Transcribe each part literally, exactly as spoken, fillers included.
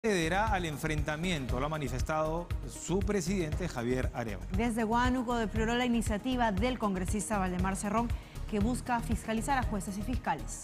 Cederá al enfrentamiento, lo ha manifestado su presidente Javier Arévalo. Desde Huánuco defloró la iniciativa del congresista Valdemar Cerrón, que busca fiscalizar a jueces y fiscales.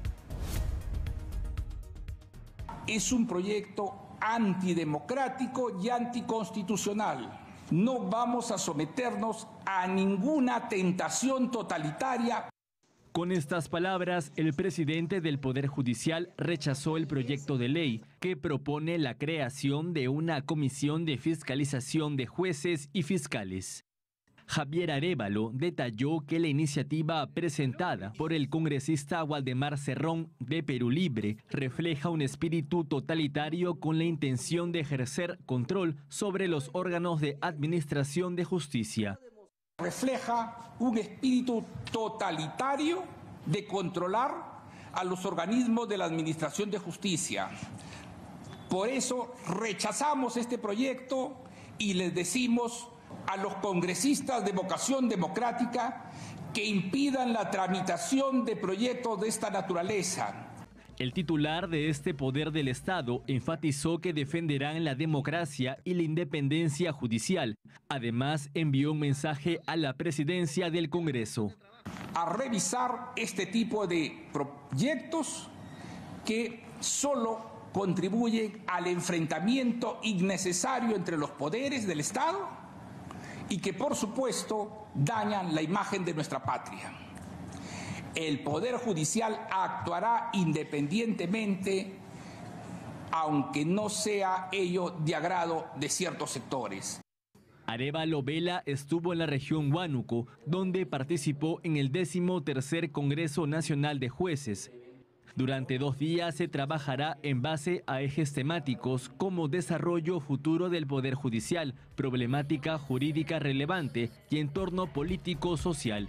Es un proyecto antidemocrático y anticonstitucional. No vamos a someternos a ninguna tentación totalitaria. Con estas palabras, el presidente del Poder Judicial rechazó el proyecto de ley que propone la creación de una comisión de fiscalización de jueces y fiscales. Javier Arévalo detalló que la iniciativa presentada por el congresista Waldemar Cerrón de Perú Libre refleja un espíritu totalitario con la intención de ejercer control sobre los órganos de administración de justicia. Refleja un espíritu totalitario de controlar a los organismos de la administración de justicia. Por eso rechazamos este proyecto y les decimos a los congresistas de vocación democrática que impidan la tramitación de proyectos de esta naturaleza. El titular de este poder del Estado enfatizó que defenderán la democracia y la independencia judicial. Además, envió un mensaje a la presidencia del Congreso. A revisar este tipo de proyectos que solo contribuyen al enfrentamiento innecesario entre los poderes del Estado y que, por supuesto, dañan la imagen de nuestra patria. El Poder Judicial actuará independientemente, aunque no sea ello de agrado de ciertos sectores. Arévalo Vela estuvo en la región Huánuco, donde participó en el décimo tercer Congreso Nacional de Jueces. Durante dos días se trabajará en base a ejes temáticos como desarrollo futuro del Poder Judicial, problemática jurídica relevante y entorno político-social.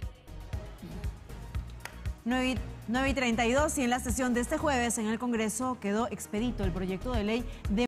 nueve y treinta y dos y en la sesión de este jueves en el Congreso quedó expedito el proyecto de ley de